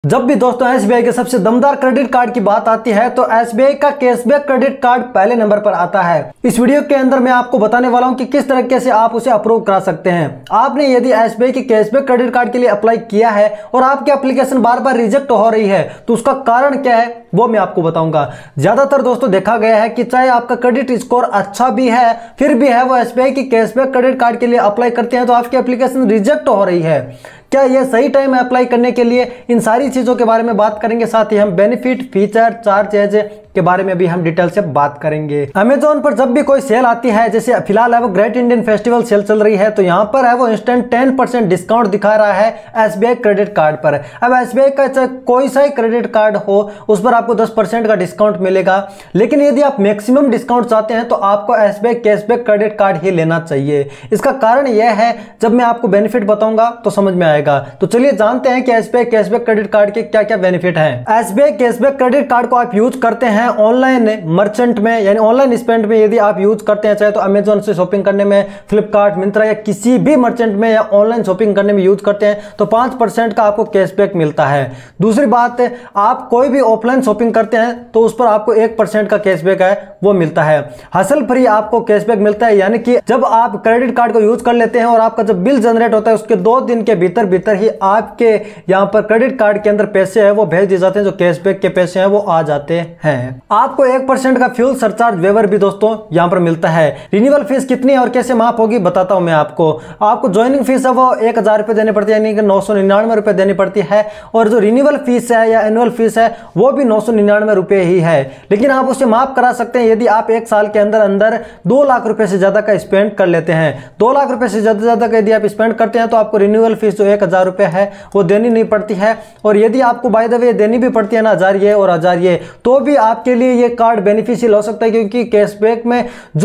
जब भी दोस्तों एसबीआई के सबसे दमदार क्रेडिट कार्ड की बात आती है तो एसबीआई का कैशबैक क्रेडिट कार्ड पहले नंबर पर आता है। इस वीडियो के अंदर मैं आपको बताने वाला हूं कि किस तरीके से आप उसे अप्रूव करा सकते हैं। आपने यदि एसबीआई के कैशबैक क्रेडिट कार्ड के लिए अप्लाई किया है और आपकी एप्लीकेशन बार बार रिजेक्ट हो रही है तो उसका कारण क्या है वो मैं आपको बताऊंगा। ज्यादातर दोस्तों देखा गया है कि चाहे आपका क्रेडिट स्कोर अच्छा भी है फिर भी है वो एसबीआई की कैशबैक क्रेडिट कार्ड के लिए अप्लाई करते हैं तो आपकी एप्लीकेशन रिजेक्ट हो रही है। क्या यह सही टाइम है अप्लाई करने के लिए? इन सारी चीजों के बारे में बात करेंगे। साथ ही हम बेनिफिट, फीचर, चार्जेज के बारे में भी हम डिटेल से बात करेंगे। अमेजोन पर जब भी कोई सेल आती है, जैसे फिलहाल है वो ग्रेट इंडियन फेस्टिवल सेल चल रही है, तो यहाँ पर है वो इंस्टेंट 10% डिस्काउंट दिखा रहा है एसबीआई क्रेडिट कार्ड पर। अब एसबीआई का चाहे कोई सा ही क्रेडिट कार्ड हो उस पर आपको 10% का डिस्काउंट मिलेगा, लेकिन यदि आप मैक्सिमम डिस्काउंट चाहते हैं तो आपको एसबीआई कैशबैक क्रेडिट कार्ड ही लेना चाहिए। इसका कारण यह है, जब मैं आपको बेनिफिट बताऊंगा तो समझ में आएगा। तो चलिए जानते हैं कि एसबीआई कैशबैक क्रेडिट कार्ड के क्या क्या बेनिफिट हैं। एसबीआई कैशबैक क्रेडिट कार्ड को आप यूज करते हैं ऑनलाइन मर्चेंट में, यानी ऑनलाइन स्पेंड में यदि आप यूज करते हैं, चाहे तो अमेजोन से शॉपिंग करने में, फ्लिपकार्ट, मिंत्रा या किसी भी मर्चेंट में या ऑनलाइन शॉपिंग करने में यूज करते हैं तो 5% का आपको कैशबैक मिलता है। दूसरी बात, आप कोई भी ऑफलाइन शॉपिंग करते हैं तो उस पर आपको 1% का कैशबैक है वो मिलता है। हासिल फ्री आपको कैशबैक मिलता है, यानी कि जब आप क्रेडिट कार्ड को यूज कर लेते हैं और आपका जब बिल जनरेट होता है उसके 2 दिन के भीतर ही आपके यहां पर क्रेडिट कार्ड के अंदर पैसे हैं वो भेज दिए जाते हैं, जो कैशबैक के पैसे हैं वो आ जाते हैं। आपको 1% का फ्यूल सरचार्ज वेवर भी दोस्तों यहां पर मिलता है। रिन्यूअल फीस कितनी है और कैसे माफ होगी बताता हूं मैं आपको ज्वाइनिंग फीस है वो 1000 रुपए देनी पड़ती है, यानी कि 999 रुपए देनी पड़ती है, और जो रिन्यूअल फीस है या एनुअल फीस है वो भी 999 रुपए ही है। लेकिन आप उसे माफ करा सकते हैं यदि आप 1 साल के अंदर 2 लाख रुपए से ज्यादा का स्पेंड कर लेते हैं। 2 लाख रुपए से ज्यादा का यदि आप स्पेंड करते हैं तो आपको रिन्यूअल फीस जो 1000 रुपए है वो देनी नहीं पड़ती है। और यदि आपको बाय द वे देनी भी पड़ती है ना 1000 ये और 1000 ये, तो भी आपके लिए ये कार्ड बेनिफिशियल हो सकता है, क्योंकि कैशबैक में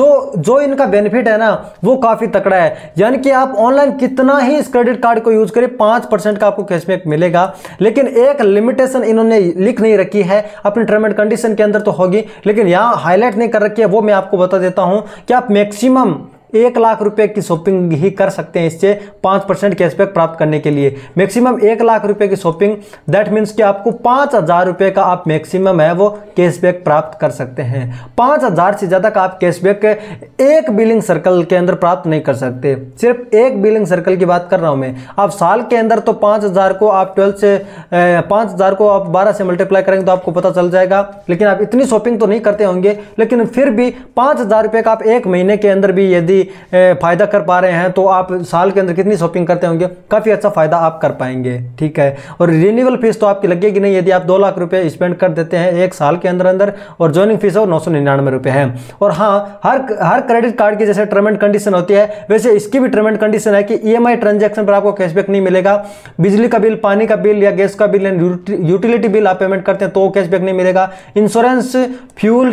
जो इनका बेनिफिट है ना वो काफी तकड़ा है। यानी कि आप ऑनलाइन कितना ही इस क्रेडिट कार्ड को यूज करें 5% का आपको कैशबैक मिलेगा, लेकिन एक लिमिटेशन इन्होंने लिख नहीं रखी है, अपने टर्म एंड कंडीशन के अंदर तो होगी लेकिन यहां हाईलाइट नहीं कर रखी है। वो मैं आपको बता देता हूं कि आप मैक्सिमम 1 लाख रुपए की शॉपिंग ही कर सकते हैं इससे 5% कैशबैक प्राप्त करने के लिए। मैक्सिमम 1 लाख रुपए की शॉपिंग, दैट मीन्स कि आपको 5000 रुपए का आप मैक्सिमम है वो कैशबैक प्राप्त कर सकते हैं। 5000 से ज्यादा का आप कैशबैक एक बिलिंग सर्कल के अंदर प्राप्त नहीं कर सकते। सिर्फ एक बिलिंग सर्कल की बात कर रहा हूं मैं। आप साल के अंदर तो 5000 को आप 5000 को आप 12 से मल्टीप्लाई करेंगे तो आपको पता चल जाएगा, लेकिन आप इतनी शॉपिंग तो नहीं करते होंगे, लेकिन फिर भी 5000 रुपए का आप एक महीने के अंदर भी यदि फायदा कर पा रहे हैं तो आप साल के अंदर कितनी शॉपिंग करते होंगे, काफी अच्छा फायदा आप कर पाएंगे। ठीक है, और रिन्यूअल फीस तो आपकी लगेगी नहीं यदि आप 2 लाख रुपए स्पेंड कर देते हैं 1 साल के अंदर, और ज्वाइनिंग फीस 999 रुपए है। और हाँ, हर क्रेडिट कार्ड की जैसे टर्म एंड कंडीशन होती है वैसे इसकी भी टर्म एंड कंडीशन है कि ईएमआई ट्रांजैक्शन पर आपको कैशबैक नहीं मिलेगा। बिजली का बिल, पानी का बिल या गैस का बिल, यूटिलिटी बिल आप पेमेंट करते हैं तो कैशबैक नहीं मिलेगा। Insurance, fuel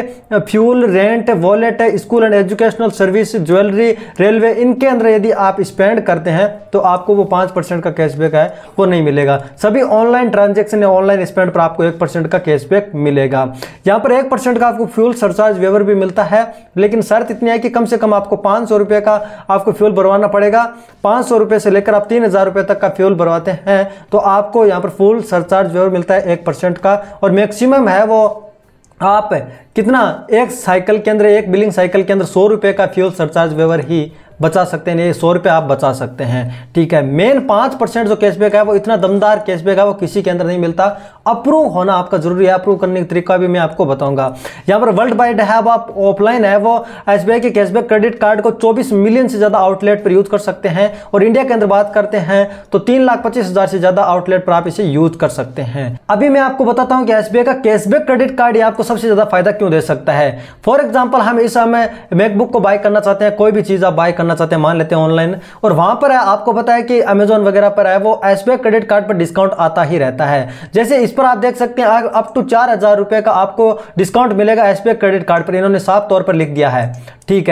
rent, wallet, school and educational service, jewellery, railway, इनके अंदर यदि आप स्पेंड करते हैं तो आपको वो 5% का कैशबैक है वो नहीं मिलेगा। सभी ऑनलाइन ट्रांजैक्शन या ऑनलाइन स्पेंड पर आपको 1% का कैशबैक मिलेगा। यहां पर 1% का आपको फ्यूल सरचार्ज वेवर भी मिलता है, लेकिन शर्त इतनी है कि कम से कम आपको 500 रुपए का आपको फ्यूल भरवाना पड़ेगा। 500 रुपए से लेकर आप 3000 रुपए तक का फ्यूल भरवाते हैं तो आपको यहां पर फुल सरचार्ज वेवर मिलता है 1% का। और मैक्सिमम है वो आप कितना, एक साइकिल के अंदर, एक बिलिंग साइकिल के अंदर 100 रुपए का फ्यूल सरचार्ज वेवर ही बचा सकते हैं। ये 100 रुपए आप बचा सकते हैं। ठीक है, मेन 5% जो कैशबैक है वो इतना दमदार कैशबैक है वो किसी के अंदर नहीं मिलता। अप्रूव होना आपका जरूरी है, अप्रूव करने का तरीका भी मैं आपको बताऊंगा। यहाँ पर वर्ल्ड वाइड है वो, आप ऑफलाइन है वो एसबीआई के कैशबैक क्रेडिट कार्ड को 24 मिलियन से ज्यादा आउटलेट पर यूज कर सकते हैं, और इंडिया के अंदर बात करते हैं तो 3,25,000 से ज्यादा आउटलेट पर आप इसे यूज कर सकते हैं। अभी मैं आपको बताता हूं कि एसबीआई का कैशबैक क्रेडिट कार्ड ये आपको सबसे ज्यादा फायदा क्यों दे सकता है। फॉर एग्जाम्पल, हम इस समय मैकबुक को बाय करना चाहते हैं, कोई भी चीज आप बाय करना चाहते हैं, मान लेते हैं ऑनलाइन, और वहां पर है आपको पता है कि अमेजोन वगैरह पर है वो एसबीआई क्रेडिट कार्ड पर डिस्काउंट आता ही रहता है। जैसे इस पर आप देख सकते हैं अप टू 4000 रुपए का आपको डिस्काउंट मिलेगा एसबीआई क्रेडिट कार्ड पर, इन्होंने साफ तौर पर लिख दिया है। ठीक है,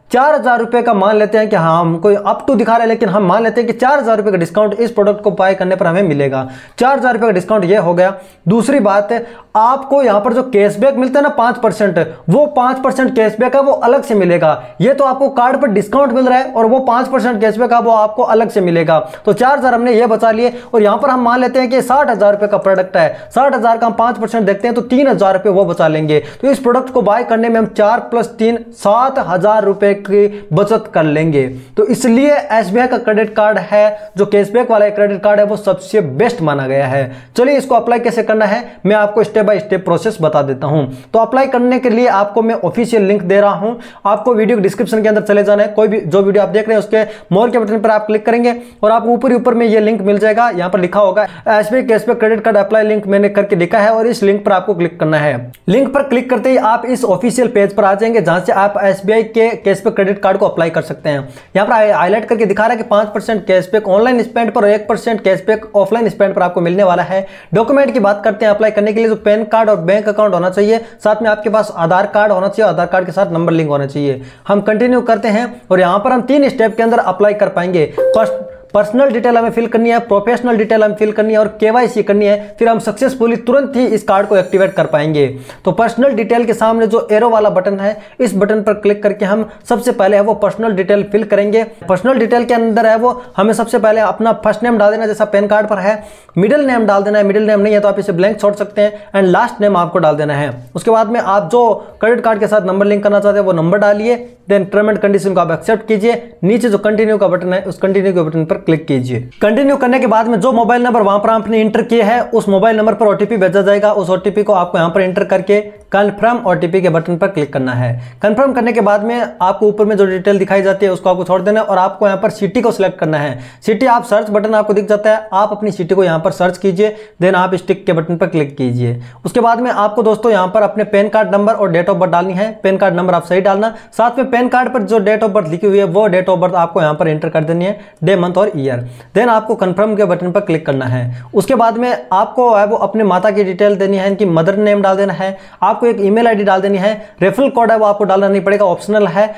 4,000 रुपये का मान लेते हैं कि हाँ हमको अप टू दिखा रहे हैं, लेकिन हम मान लेते हैं कि 4,000 रुपये का डिस्काउंट इस प्रोडक्ट को बाय करने पर हमें मिलेगा। 4,000 रुपये का डिस्काउंट ये हो गया। दूसरी बात है, आपको यहाँ पर जो कैशबैक मिलता है ना 5%, वो 5% कैशबैक है वो अलग से मिलेगा। ये तो आपको कार्ड पर डिस्काउंट मिल रहा है और वो 5% कैशबैक है वो आपको अलग से मिलेगा। तो 4,000 हमने ये बचा लिए। और यहाँ पर हम मान लेते हैं कि 60,000 रुपये का प्रोडक्ट है, 60,000 का हम 5% देखते हैं तो 3,000 रुपये वो बचा लेंगे। तो इस प्रोडक्ट को बाय करने में हम 4 + 3 7,000 रुपये की बचत कर लेंगे। तो इसलिए एसबीआई का क्रेडिट कार्ड है जो कैशबैक वाला क्रेडिट कार्ड है वो सबसे बेस्ट माना गया है। चलिए इसको अप्लाई कैसे करना है मैं आपको स्टेप बाय स्टेप प्रोसेस बता देता हूं। तो अप्लाई करने के लिए आपको मैं ऑफिशियल लिंक दे रहा हूं, आपको वीडियो डिस्क्रिप्शन के अंदर चले जाना है। कोई भी जो वीडियो आप देख रहे हैं उसके मोर के बटन पर आप क्लिक करेंगे और आपको ऊपर में ये लिंक मिल जाएगा। यहां पर लिखा होगा SBI cashback credit card apply link, मैंने करके लिखा है और इस लिंक पर आपको क्लिक करना है। लिंक पर क्लिक करते ही आप इस ऑफिशियल पेज पर आ जाएंगे जहां से आप एसबीआई के कैशबैक क्रेडिट कार्ड को अप्लाई कर सकते हैं। यहां पर हाईलाइट करके दिखा रहा है कि 5% कैशबैक ऑनलाइन स्पेंड पर और 1% कैशबैक ऑफलाइन स्पेंड पर आपको मिलने वाला है। डॉक्यूमेंट की बात करते हैं अप्लाई करने के लिए, तो पैन कार्ड और बैंक अकाउंट होना चाहिए, साथ में आपके पास आधार कार्ड होना चाहिए, आधार कार्ड के साथ नंबर लिंक होना चाहिए। हम कंटिन्यू करते हैं और यहां पर हम 3 स्टेप के अंदर अप्लाई कर पाएंगे। फर्स्ट, पर्सनल डिटेल हमें फिल करनी है, प्रोफेशनल डिटेल हमें फिल करनी है और केवाईसी करनी है। फिर हम सक्सेसफुली तुरंत ही इस कार्ड को एक्टिवेट कर पाएंगे। तो पर्सनल डिटेल के सामने जो एरो वाला बटन है, इस बटन पर क्लिक करके हम सबसे पहले है वो पर्सनल डिटेल फिल करेंगे। पर्सनल डिटेल के अंदर है वो हमें सबसे पहले अपना फर्स्ट नेम डाल देना जैसा पैन कार्ड पर है, मिडिल नेम डाल देना है, मिडिल नेम नहीं है तो आप इसे ब्लैंक छोड़ सकते हैं, एंड लास्ट नेम आपको डाल देना है। उसके बाद में आप जो क्रेडिट कार्ड के साथ नंबर लिंक करना चाहते हैं वो नंबर डालिए, देन टर्म एंड कंडीशन को आप एक्सेप्ट कीजिए। नीचे जो कंटिन्यू का बटन है उस कंटिन्यू के बटन पर क्लिक कीजिए। कंटिन्यू करने के बाद में जो मोबाइल नंबर वहां पर आपने इंटर किए है उस मोबाइल नंबर पर ओटीपी भेजा जाएगा। उस ओटीपी को आपको यहां पर इंटर करके कंफर्म ओटीपी के बटन पर क्लिक करना है। कंफर्म करने के बाद में आपको ऊपर में जो डिटेल दिखाई जाती है उसको आपको छोड़ देना है और आपको यहां पर सिटी को सिलेक्ट करना है। सिटी आप सर्च बटन आपको दिख जाता है, आप अपनी सिटी को यहां पर सर्च कीजिए, देन आप स्टिक के बटन पर क्लिक कीजिए। उसके बाद में आपको दोस्तों यहां पर अपने पैन कार्ड नंबर और डेट ऑफ बर्थ डालनी है। पैन कार्ड नंबर आप सही डालना, साथ में पैन कार्ड पर जो डेट ऑफ बर्थ लिखी हुई है वो डेट ऑफ बर्थ आपको यहां पर एंटर कर देनी है, डे मंथ और ईयर। देन आपको कंफर्म के बटन पर क्लिक करना है। उसके बाद में आपको है वो अपने माता की डिटेल देनी है, इनकी मदर नेम डाल देना है, आपको एक ईमेल आईडी डाल देनी है। रेफरल कोड है वो आपको डालना नहीं पड़ेगा, ऑप्शनल है,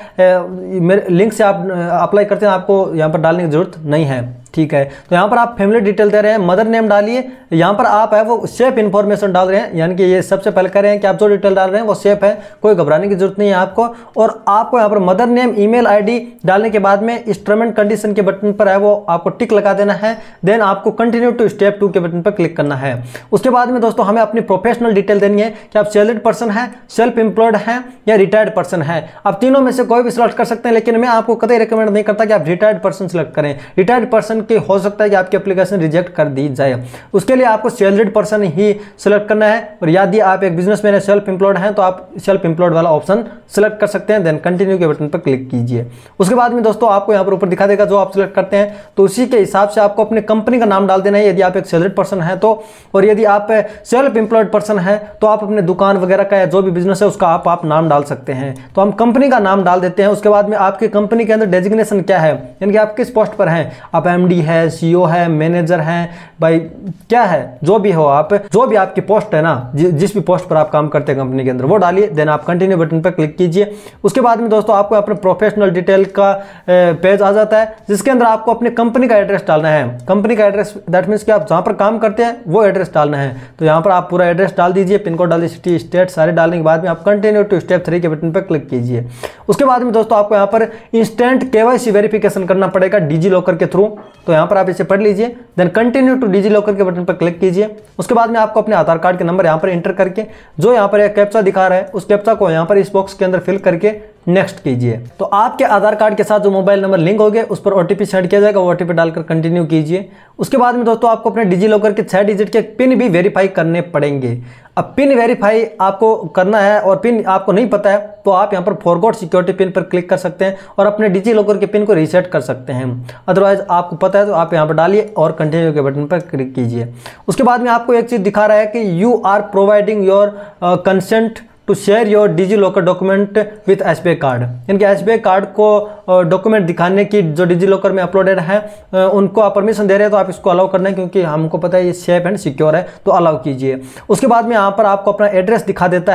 लिंक से आप अप्लाई करते हैं, आपको यहाँ पर डालने की जरूरत नहीं है। ठीक है, तो यहाँ पर आप फैमिली डिटेल दे रहे हैं, मदर नेम डालिए। यहाँ पर आप है वो सेफ इन्फॉर्मेशन डाल रहे हैं, यानी कि ये सबसे पहले कह रहे हैं कि आप जो डिटेल डाल रहे हैं वो सेफ है, कोई घबराने की जरूरत नहीं है आपको। और आपको यहाँ पर मदर नेम, ईमेल आईडी डालने के बाद में इस टर्म एंड कंडीशन के बटन पर है वो आपको टिक लगा देना है। देन आपको कंटिन्यू टू स्टेप 2 के बटन पर क्लिक करना है। उसके बाद में दोस्तों हमें अपनी प्रोफेशनल डिटेल देनी है कि आप सैलरीड पर्सन है, सेल्फ एम्प्लॉयड है या रिटायर्ड पर्सन है। आप तीनों में से कोई भी सिलेक्ट कर सकते हैं, लेकिन मैं आपको कतई रिकमेंड नहीं करता कि आप रिटायर्ड पर्सन सिलेक्ट करें। रिटायर्ड पर्सन की हो सकता है कि आपकी एप्लीकेशन रिजेक्ट कर दी जाए, उसके लिए आपको सैलरीड पर्सन ही सिलेक्ट करना है। और यदि आप एक बिजनेसमैन है, सेल्फ एम्प्लॉयड हैं, तो आप सेल्फ एम्प्लॉयड वाला ऑप्शन सिलेक्ट कर सकते हैं। देन कंटिन्यू के बटन पर क्लिक कीजिए। उसके बाद में दोस्तों आपको यहाँ पर ऊपर दिखा देगा जो आप सिलेक्ट करते हैं, तो उसी के हिसाब से आपको अपनी कंपनी का नाम डाल देना है यदि आप एक सैलरीड पर्सन है तो। और यदि आप सेल्फ एम्प्लॉयड पर्सन है तो आप अपने दुकान वगैरह का या जो भी बिजनेस है उसका आप नाम डाल सकते हैं। तो हम कंपनी का नाम डाल देते हैं। उसके बाद में आपकी कंपनी के अंदर डेजिग्नेशन क्या है, यानी कि आप किस पोस्ट पर हैं, आप एमडी है, सीईओ है, मैनेजर हैं, भाई क्या है, जो भी हो, आप जो भी आपकी पोस्ट है ना, जिस भी पोस्ट पर आप काम करते हैं कंपनी के अंदर वो डालिए। देन आप कंटिन्यू बटन पर क्लिक कीजिए। उसके बाद में दोस्तों आपको अपने प्रोफेशनल डिटेल का पेज आ जाता है जिसके अंदर आपको अपनी कंपनी का एड्रेस डालना है। कंपनी का एड्रेस दैट मीन्स कि आप जहां पर काम करते हैं वो एड्रेस डालना है। तो यहाँ पर आप पूरा एड्रेस डाल दीजिए, पिन कोड डाल दीजिए, सिटी, स्टेट सारे डालने के बाद में आप कंटिन्यू टू स्टेप 3 के बटन पर क्लिक कीजिए। उसके बाद में दोस्तों आपको यहाँ पर इंस्टेंट केवाईसी वेरिफिकेशन करना पड़ेगा डिजी लॉकर के थ्रू, तो यहाँ पर आप इसे पढ़ लीजिए। Then continue to DigiLocker के बटन पर क्लिक कीजिए। उसके बाद में आपको अपने आधार कार्ड के नंबर यहाँ पर एंटर करके जो यहाँ पर एक कैप्चा दिखा रहा है उस कैप्चा को यहाँ पर इस बॉक्स के अंदर फिल करके नेक्स्ट कीजिए। तो आपके आधार कार्ड के साथ जो मोबाइल नंबर लिंक हो गए उस पर ओटीपी सेंड किया जाएगा, वो ओटीपी डालकर कंटिन्यू कीजिए। उसके बाद में दोस्तों आपको अपने डिजी लॉकर के 6 डिजिट के पिन भी वेरीफाई करने पड़ेंगे। अब पिन वेरीफाई आपको करना है और पिन आपको नहीं पता है तो आप यहाँ पर फॉरगॉट सिक्योरिटी पिन पर क्लिक कर सकते हैं और अपने डिजी लॉकर के पिन को रीसेट कर सकते हैं। अदरवाइज आपको पता है तो आप यहाँ पर डालिए और कंटिन्यू के बटन पर क्लिक कीजिए। उसके बाद में आपको एक चीज़ दिखा रहा है कि you are providing your consent to share your DigiLocker document with SBI card, यानी कि एसबीआई कार्ड को डॉक्यूमेंट दिखाने की जो डिजी लॉकर में अपलोडेड है उनको आप परमिशन दे रहे हैं तो आप इसको अलाउ करना है, क्योंकि हमको पता है ये सेफ एंड सिक्योर है, तो अलाउ कीजिए। उसके बाद में यहाँ पर आपको अपना एड्रेस दिखा देता है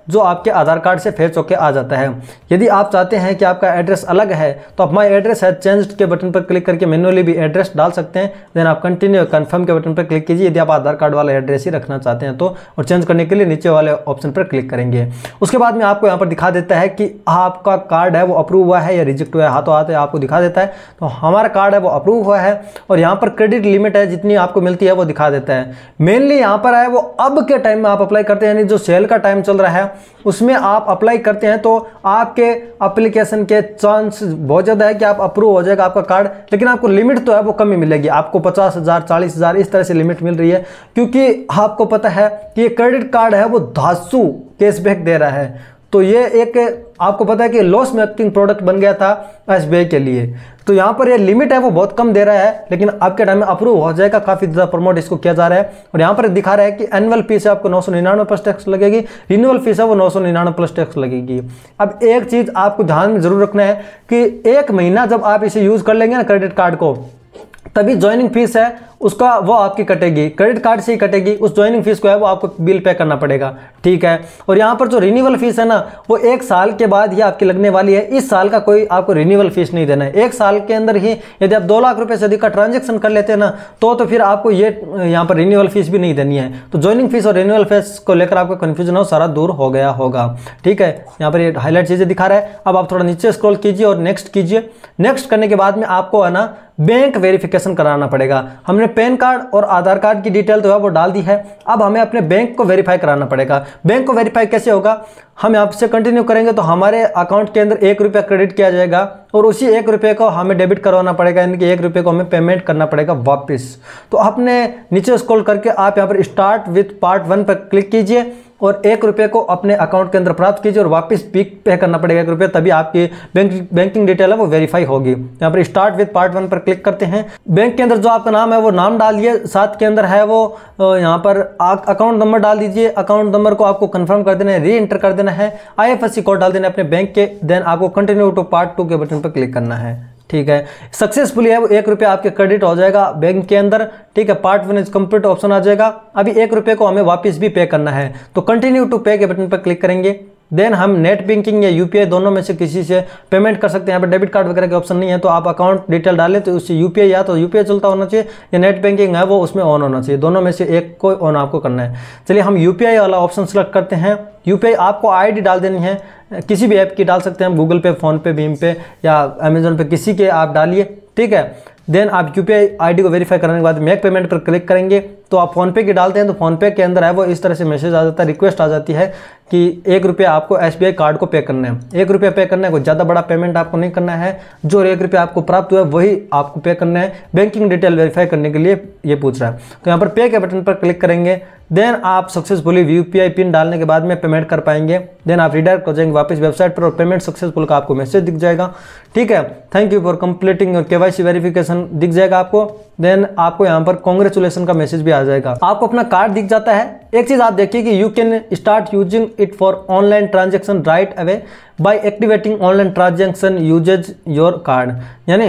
जो आपके आधार कार्ड से फेच होकर आ जाता है। यदि आप चाहते हैं कि आपका एड्रेस अलग है तो आप माई एड्रेस है चेंज्ड के बटन पर क्लिक करके मैन्युअली भी एड्रेस डाल सकते हैं। देन आप कंटिन्यू कन्फर्म के बटन पर क्लिक कीजिए यदि आप आधार कार्ड वाला एड्रेस ही रखना चाहते हैं तो, और चेंज करने के लिए नीचे वाले ऑप्शन पर क्लिक करेंगे। उसके बाद में आपको यहाँ पर दिखा देता है कि आपका कार्ड है वो अप्रूव हुआ है या रिजेक्ट हुआ है, हाथों हाथ आपको दिखा देता है। तो हमारा कार्ड है वो अप्रूव हुआ है और यहाँ पर क्रेडिट लिमिट है जितनी आपको मिलती है वो दिखा देता है। मेनली यहाँ पर है वो अब के टाइम में आप अप्लाई करते हैं, यानी जो सेल का टाइम चल रहा है उसमें आप अप्लाई करते हैं तो आपके एप्लीकेशन के चांस बहुत ज़्यादा है कि आप अप्रूव हो जाएगा आपका कार्ड, लेकिन आपको लिमिट तो है वो कम ही मिलेगी। आपको 50,000 40,000 इस तरह से लिमिट मिल रही है, क्योंकि आपको पता है कि ये क्रेडिट कार्ड है वो धांसू कैशबैक दे रहा है। तो ये एक आपको पता है कि लॉस मेकिंग प्रोडक्ट बन गया था एसबीआई के लिए। तो यहाँ पर ये लिमिट है वो बहुत कम दे रहा है, लेकिन आपके टाइम में अप्रूव हो जाएगा। काफ़ी ज़्यादा प्रमोट इसको किया जा रहा है। और यहाँ पर दिखा रहा है कि एनुअल फीस है आपको 999 प्लस टैक्स लगेगी, रिन्यूअल फीस है वो 999 प्लस टैक्स लगेगी। अब एक चीज़ आपको ध्यान में जरूर रखना है कि 1 महीना जब आप इसे यूज़ कर लेंगे ना क्रेडिट कार्ड को, तभी ज्वाइनिंग फीस है उसका वो आपकी कटेगी, क्रेडिट कार्ड से ही कटेगी। उस ज्वाइनिंग फीस को है वो आपको बिल पे करना पड़ेगा, ठीक है। और यहाँ पर जो रिन्यूअल फीस है ना वो 1 साल के बाद ही आपकी लगने वाली है। इस साल का कोई आपको रिन्यूअल फीस नहीं देना है। 1 साल के अंदर ही यदि आप 2 लाख रुपए से अधिक का ट्रांजेक्शन कर लेते हैं ना तो फिर आपको ये यहाँ पर रिन्यूअल फीस भी नहीं देनी है। तो ज्वाइनिंग फीस और रिन्यूअल फीस को लेकर आपका कन्फ्यूजन हो सारा दूर हो गया होगा, ठीक है। यहाँ पर ये हाईलाइट चीज़ें दिखा रहा है। अब आप थोड़ा नीचे स्क्रॉल कीजिए और नेक्स्ट कीजिए। नेक्स्ट करने के बाद में आपको है ना बैंक वेरिफिकेशन कराना पड़ेगा। हमने पैन कार्ड और आधार कार्ड की डिटेल तो है वो डाल दी है। अब हमें अपने बैंक को वेरीफाई कराना पड़ेगा। बैंक को वेरीफाई कैसे होगा, हम यहाँ से कंटिन्यू करेंगे तो हमारे अकाउंट के अंदर 1 रुपया क्रेडिट किया जाएगा और उसी 1 रुपये को हमें डेबिट करवाना पड़ेगा, यानी कि 1 रुपये को हमें पेमेंट करना पड़ेगा वापस। तो आपने नीचे स्क्रॉल करके आप यहाँ पर स्टार्ट विथ पार्ट 1 पर क्लिक कीजिए और 1 रुपये को अपने अकाउंट के अंदर प्राप्त कीजिए और वापस पे करना पड़ेगा 1 रुपये, तभी आपकी बैंकिंग डिटेल है वो वेरीफाई होगी। यहाँ पर स्टार्ट विथ पार्ट 1 पर क्लिक करते हैं। बैंक के अंदर जो आपका नाम है वो नाम डालिए, साथ के अंदर है वो यहाँ पर अकाउंट नंबर डाल दीजिए। अकाउंट नंबर को आपको कंफर्म कर देना है, री एंटर कर देना है, IFSC कोड डाल देना है अपने बैंक के। देन आपको कंटिन्यू टू पार्ट 2 के बटन पर क्लिक करना है, ठीक है। सक्सेसफुली है वो 1 रुपया आपके क्रेडिट हो जाएगा बैंक के अंदर, ठीक है। पार्ट 1 इज कंप्लीट ऑप्शन आ जाएगा। अभी 1 रुपये को हमें वापस भी पे करना है, तो कंटिन्यू टू पे के बटन पर क्लिक करेंगे। देन हम नेट बैंकिंग या UPI दोनों में से किसी से पेमेंट कर सकते हैं। यहाँ पर डेबिट कार्ड वगैरह के ऑप्शन नहीं है, तो आप अकाउंट डिटेल डालें तो उससे UPI या तो UPI चलता होना चाहिए या नेट बैंकिंग है वो उसमें ऑन होना चाहिए। दोनों में से एक को ऑन आपको करना है। चलिए हम UPI वाला ऑप्शन सेलेक्ट करते हैं। UPI आपको ID डाल देनी है, किसी भी ऐप की डाल सकते हैं, गूगल पे, फोन पे, भीम पे या अमेजोन पे, किसी के आप डालिए, ठीक है। देन आप UPI ID को वेरीफाई करने के बाद मेक पेमेंट पर क्लिक करेंगे। तो आप फ़ोनपे की डालते हैं तो फ़ोनपे के अंदर है वो इस तरह से मैसेज आ जाता है, रिक्वेस्ट आ जाती है कि 1 रुपया आपको SBI कार्ड को पे करना है। 1 रुपया पे करना है, कोई ज़्यादा बड़ा पेमेंट आपको नहीं करना है। जो 1 रुपया आपको प्राप्त हुआ है वही आपको पे करना है। बैंकिंग डिटेल वेरीफाई करने के लिए ये पूछ रहा है, तो यहाँ पर पे के बटन पर क्लिक करेंगे। देन आप सक्सेसफुली UPI पिन डालने के बाद में पेमेंट कर पाएंगे। देन आप रिडायरेक्ट हो जाएंगे वापस वेबसाइट पर और पेमेंट सक्सेसफुल का आपको मैसेज दिख जाएगा, ठीक है। Thank you for completing your KYC verification दिख जाएगा आपको। देन आपको यहाँ पर कॉन्ग्रेचुलेसन का मैसेज भी आ जाएगा। आपको अपना कार्ड दिख जाता है। एक चीज आप देखिए कि you can start using it for online transaction right away by activating online transaction usage your card, यानी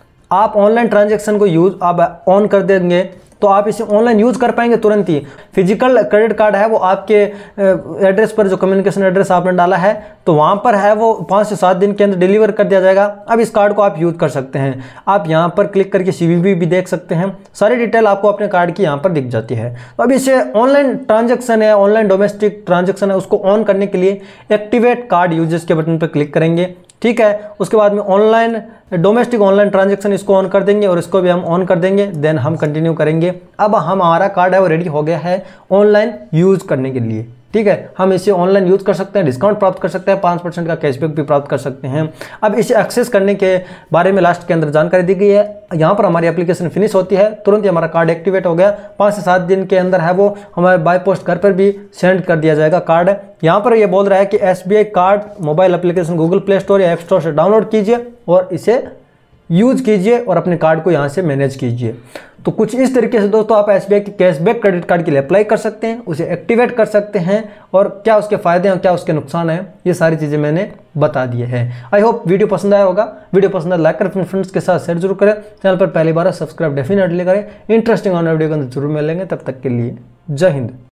आप ऑनलाइन ट्रांजेक्शन को यूज आप ऑन कर देंगे तो आप इसे ऑनलाइन यूज कर पाएंगे तुरंत ही। फिजिकल क्रेडिट कार्ड है वो आपके एड्रेस पर, जो कम्युनिकेशन एड्रेस आपने डाला है तो वहाँ पर है वो 5 से 7 दिन के अंदर डिलीवर कर दिया जाएगा। अब इस कार्ड को आप यूज कर सकते हैं। आप यहाँ पर क्लिक करके CVV भी देख सकते हैं, सारी डिटेल आपको अपने कार्ड की यहाँ पर दिख जाती है। तो अब इसे ऑनलाइन ट्रांजेक्शन है, ऑनलाइन डोमेस्टिक ट्रांजेक्शन है, उसको ऑन करने के लिए एक्टिवेट कार्ड यूजेस के बटन पर क्लिक करेंगे, ठीक है। उसके बाद में ऑनलाइन डोमेस्टिक ऑनलाइन ट्रांजेक्शन इसको ऑन कर देंगे और इसको भी हम ऑन कर देंगे। देन हम कंटिन्यू करेंगे। अब हमारा कार्ड है वो रेडी हो गया है ऑनलाइन यूज करने के लिए, ठीक है। हम इसे ऑनलाइन यूज कर सकते हैं, डिस्काउंट प्राप्त कर सकते हैं, 5% का कैशबैक भी प्राप्त कर सकते हैं। अब इसे एक्सेस करने के बारे में लास्ट के अंदर जानकारी दी गई है। यहाँ पर हमारी एप्लीकेशन फिनिश होती है, तुरंत ही हमारा कार्ड एक्टिवेट हो गया। 5 से 7 दिन के अंदर है वो हमारे बाय पोस्ट घर पर भी सेंड कर दिया जाएगा कार्ड। यहाँ पर ये बोल रहा है कि SBI card mobile application Google Play Store या ऐप स्टोर से डाउनलोड कीजिए और इसे यूज कीजिए और अपने कार्ड को यहाँ से मैनेज कीजिए। तो कुछ इस तरीके से दोस्तों आप SBI की कैशबैक क्रेडिट कार्ड के लिए अप्लाई कर सकते हैं, उसे एक्टिवेट कर सकते हैं और क्या उसके फायदे हैं और क्या उसके नुकसान हैं, ये सारी चीज़ें मैंने बता दिए हैं। आई होप वीडियो पसंद आया होगा। वीडियो पसंद आया लाइक कर अपने फ्रेंड्स के साथ शेयर जरूर करें। चैनल पर पहली बार सब्सक्राइब डेफिनेटली करें। इंटरेस्टिंग ऑन वीडियो के अंदर जरूर मिलेंगे। तब तक के लिए जय हिंद।